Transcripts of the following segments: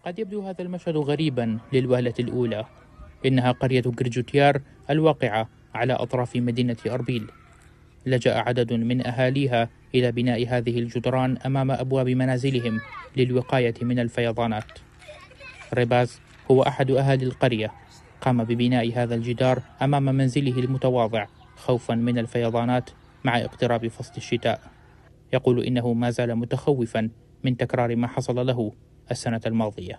قد يبدو هذا المشهد غريبا للوهلة الأولى. إنها قرية جرجوتيار الواقعة على أطراف مدينة أربيل. لجأ عدد من أهاليها إلى بناء هذه الجدران أمام أبواب منازلهم للوقاية من الفيضانات. ريباز هو أحد أهالي القرية، قام ببناء هذا الجدار أمام منزله المتواضع خوفا من الفيضانات مع اقتراب فصل الشتاء. يقول إنه ما زال متخوفا من تكرار ما حصل له السنة الماضية.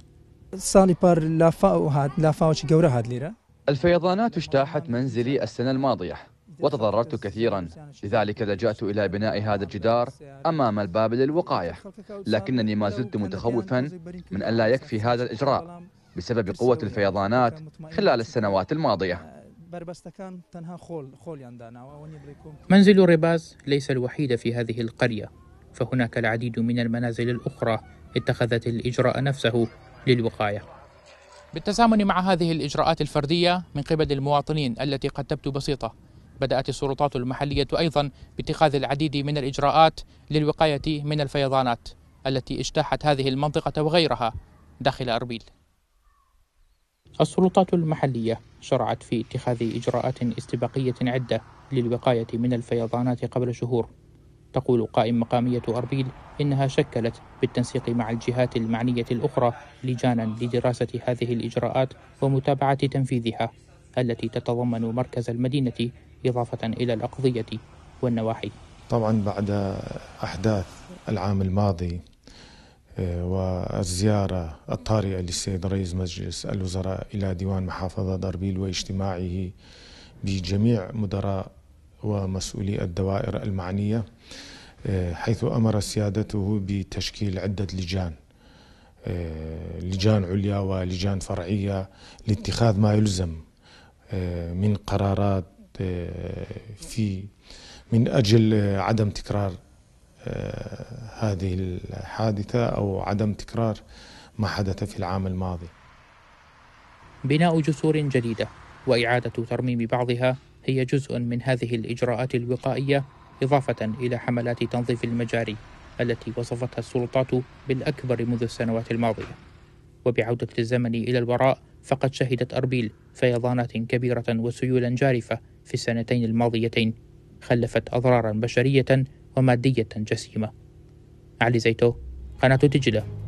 الفيضانات اجتاحت منزلي السنة الماضية وتضررت كثيرا، لذلك لجأت إلى بناء هذا الجدار أمام الباب للوقاية، لكنني ما زلت متخوفا من أن لا يكفي هذا الإجراء بسبب قوة الفيضانات خلال السنوات الماضية. منزل ريباز ليس الوحيد في هذه القرية، فهناك العديد من المنازل الأخرى اتخذت الإجراء نفسه للوقاية. بالتزامن مع هذه الإجراءات الفردية من قبل المواطنين التي قد تبدو بسيطة، بدأت السلطات المحلية أيضا باتخاذ العديد من الإجراءات للوقاية من الفيضانات التي اجتاحت هذه المنطقة وغيرها داخل أربيل. السلطات المحلية شرعت في اتخاذ إجراءات استباقية عدة للوقاية من الفيضانات قبل شهور. تقول قائم مقامية أربيل إنها شكلت بالتنسيق مع الجهات المعنية الأخرى لجانا لدراسة هذه الإجراءات ومتابعة تنفيذها، التي تتضمن مركز المدينة إضافة إلى الأقضية والنواحي. طبعا بعد أحداث العام الماضي والزيارة الطارئة للسيد رئيس مجلس الوزراء إلى ديوان محافظة أربيل واجتماعه بجميع مدراء ومسؤولي الدوائر المعنية، حيث أمر سيادته بتشكيل عدة لجان عليا ولجان فرعية لاتخاذ ما يلزم من قرارات من أجل عدم تكرار هذه الحادثة أو عدم تكرار ما حدث في العام الماضي. بناء جسور جديدة وإعادة ترميم بعضها هي جزء من هذه الإجراءات الوقائية، إضافة إلى حملات تنظيف المجاري التي وصفتها السلطات بالأكبر منذ السنوات الماضية. وبعودة الزمن إلى الوراء، فقد شهدت أربيل فيضانات كبيرة وسيولا جارفة في السنتين الماضيتين، خلفت أضرارا بشرية ومادية جسيمة. علي زيتو، قناة دجلة.